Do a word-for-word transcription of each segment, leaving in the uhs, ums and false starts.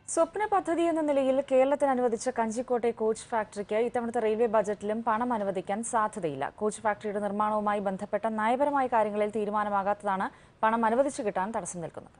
സ്വപ്ന പദ്ധതി എന്ന നിലയിൽ കേരളത്തിന് അനുവദിച്ച കഞ്ചിക്കോട്ടെ കോച്ച് ഫാക്ടറിക്ക് ഇത്തവണത്തെ റെയിൽവേ ബജറ്റിലും പണം അനുവദിക്കാൻ സാധ്യതയില്ല. കോച്ച് ഫാക്ടറിയുടെ നിർമ്മാണവുമായി ബന്ധപ്പെട്ട നയപരമായ കാര്യങ്ങളിൽ തീരുമാനമാകാത്തതാണ് പണം അനുവദിച്ചു കിട്ടാൻ തടസ്സം നിൽക്കുന്നത്.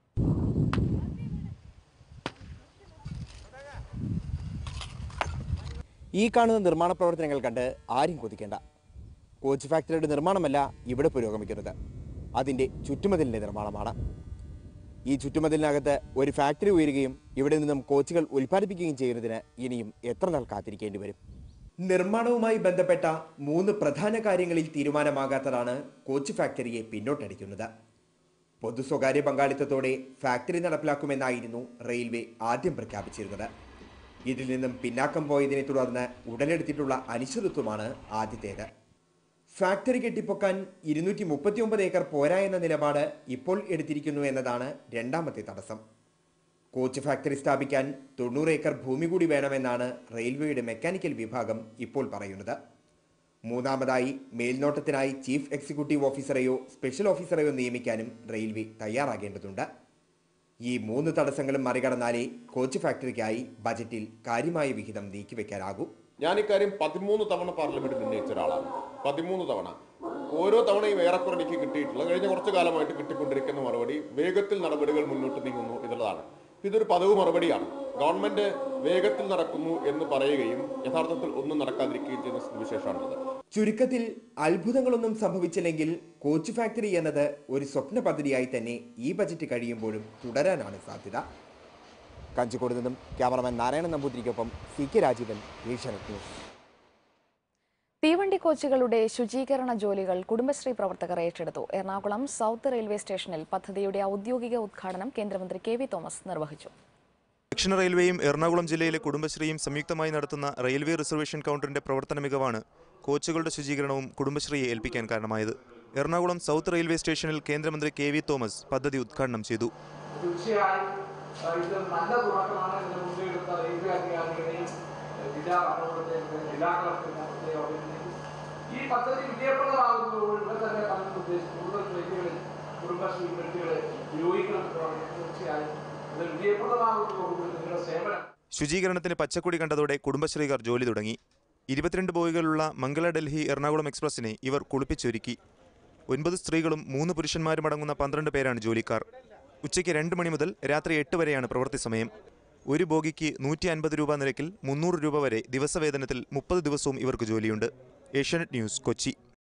ഈ കാണുന്ന നിർമ്മാണ പ്രവർത്തനങ്ങൾ കണ്ട് ആരും കൊതിക്കേണ്ട. കോച്ച് ഫാക്ടറിയുടെ നിർമ്മാണമല്ല ഇവിടെ പുരോഗമിക്കുന്നത്, അതിൻ്റെ ചുറ്റുമതിലിൻ്റെ നിർമ്മാണമാണ്. ഈ ചുറ്റുമതിലിനകത്ത് ഒരു ഫാക്ടറി ഉയരുകയും ഇവിടെ നിന്നും കോച്ചുകൾ ഉൽപ്പാദിപ്പിക്കുകയും ചെയ്യുന്നതിന് ഇനിയും എത്ര നാൾ കാത്തിരിക്കേണ്ടി വരും? നിർമ്മാണവുമായി ബന്ധപ്പെട്ട മൂന്ന് പ്രധാന കാര്യങ്ങളിൽ തീരുമാനമാകാത്തതാണ് കോച്ച് ഫാക്ടറിയെ പിന്നോട്ടടിക്കുന്നത്. പൊതു സ്വകാര്യ പങ്കാളിത്തത്തോടെ ഫാക്ടറി നടപ്പിലാക്കുമെന്നായിരുന്നു റെയിൽവേ ആദ്യം പ്രഖ്യാപിച്ചിരുന്നത്. ഇതിൽ നിന്നും പിന്നാക്കം പോയതിനെ തുടർന്ന് ഉടലെടുത്തിട്ടുള്ള അനിശ്ചിതത്വമാണ് ആദ്യത്തേത്. ഫാക്ടറി കെട്ടിപ്പൊക്കാൻ ഇരുന്നൂറ്റി മുപ്പത്തി ഒമ്പത് ഏക്കർ പോരാ എന്ന നിലപാട് ഇപ്പോൾ എടുത്തിരിക്കുന്നു എന്നതാണ് രണ്ടാമത്തെ തടസ്സം. കോച്ച് ഫാക്ടറി സ്ഥാപിക്കാൻ തൊണ്ണൂറ് ഏക്കർ ഭൂമി കൂടി വേണമെന്നാണ് റെയിൽവേയുടെ മെക്കാനിക്കൽ വിഭാഗം ഇപ്പോൾ പറയുന്നത്. മൂന്നാമതായി മേൽനോട്ടത്തിനായി ചീഫ് എക്സിക്യൂട്ടീവ് ഓഫീസറെയോ സ്പെഷ്യൽ ഓഫീസറെയോ നിയമിക്കാനും റെയിൽവേ തയ്യാറാകേണ്ടതുണ്ട്. ഈ മൂന്ന് തടസ്സങ്ങളും മറികടന്നാലേ കോച്ച് ഫാക്ടറിക്കായി ബജറ്റിൽ കാര്യമായ വിഹിതം നീക്കിവെക്കാനാകൂ. ഞാൻ ഇക്കാര്യം പതിമൂന്ന് തവണ പാർലമെന്റിൽ ഉന്നയിച്ച ഒരാളാണ്. പതിമൂന്ന് തവണ ഓരോ തവണയും ഏറെക്കുറെ എനിക്ക് കിട്ടിയിട്ടുള്ള കഴിഞ്ഞ കുറച്ചു കാലമായിട്ട് കിട്ടിക്കൊണ്ടിരിക്കുന്ന മറുപടി വേഗത്തിൽ നടപടികൾ മുന്നോട്ട് നീങ്ങുന്നു എന്നുള്ളതാണ്. ഇതൊരു പതിവ് മറുപടിയാണ്. ഗവൺമെന്റ് വേഗത്തിൽ നടക്കുന്നു എന്ന് പറയുകയും യഥാർത്ഥത്തിൽ ഒന്നും നടക്കാതിരിക്കുകയും ചെയ്യുന്ന സ്ഥിതിവിശേഷമാണുള്ളത്. ചുരുക്കത്തിൽ അത്ഭുതങ്ങളൊന്നും സംഭവിച്ചില്ലെങ്കിൽ കോച്ച് ഫാക്ടറി എന്നത് ഒരു സ്വപ്ന പദ്ധതിയായി തന്നെ ഈ ബജറ്റ് കഴിയുമ്പോഴും തുടരാനാണ് സാധ്യത. കഞ്ചിക്കോട് നിന്നും ക്യാമറമാൻ നാരായണൻ നമ്പൂതിരിക്കൊപ്പം C K Rajeevan, Asianet news. തീവണ്ടി കോച്ചുകളുടെ ശുചീകരണ ജോലികൾ കുടുംബശ്രീ പ്രവർത്തകർ ഏറ്റെടുത്തു. എറണാകുളം സൗത്ത് റെയിൽവേ സ്റ്റേഷനിൽ പദ്ധതിയുടെ ഔദ്യോഗിക ഉദ്ഘാടനം കേന്ദ്രമന്ത്രി കെ വി തോമസ് നിർവഹിച്ചു. ദക്ഷിണ റെയിൽവേയും എറണാകുളം ജില്ലയിലെ കുടുംബശ്രീയും സംയുക്തമായി നടത്തുന്ന റെയിൽവേ റിസർവേഷൻ കൗണ്ടറിന്റെ പ്രവർത്തന മികവാണ് കോച്ചുകളുടെ ശുചീകരണവും കുടുംബശ്രീയെ ഏൽപ്പിക്കാൻ കാരണമായത്. എറണാകുളം സൗത്ത് റെയിൽവേ സ്റ്റേഷനിൽ കേന്ദ്രമന്ത്രി കെ വി തോമസ് പദ്ധതി ഉദ്ഘാടനം ചെയ്തു. ഇത് നല്ല തുടക്കമാണ്. ഇതിന് മുൻപെടുത്ത റെയിൽവേ അധികാരികളെയും ജില്ലാ ഈ പദ്ധതി വിജയപ്രദമാകുമ്പോൾ ഇവിടെ തന്നെ പലരും ഉദ്ദേശിച്ചു കൂടുതൽ ട്രെയിനുകളിൽ കുടുംബശ്രീ വ്യക്തികളെ ഉപയോഗിക്കണം. തീർച്ചയായും ഇത് വിജയപ്രദമാകുന്നതോടുകൂടി നിങ്ങളുടെ സേവനം. ശുചീകരണത്തിന് പച്ചക്കൊടി കണ്ടതോടെ കുടുംബശ്രീകാർ ജോലി തുടങ്ങി. ഇരുപത്തിരണ്ട് ബോഗികളുള്ള മംഗള ഡൽഹി എറണാകുളം എക്സ്പ്രസിനെ ഇവർ കുളിപ്പിച്ചൊരുക്കി. ഒൻപത് സ്ത്രീകളും മൂന്ന് പുരുഷന്മാരും അടങ്ങുന്ന പന്ത്രണ്ട് പേരാണ് ജോലിക്കാർ. ഉച്ചയ്ക്ക് രണ്ട് മണി മുതൽ രാത്രി എട്ട് വരെയാണ് പ്രവൃത്തി സമയം. ഒരു ബോഗിക്ക് നൂറ്റി അൻപത് രൂപ നിരക്കിൽ മുന്നൂറ് രൂപ വരെ ദിവസവേതനത്തിൽ മുപ്പത് ദിവസവും ഇവർക്ക് ജോലിയുണ്ട്. ഏഷ്യാനെറ്റ് ന്യൂസ്, കൊച്ചി.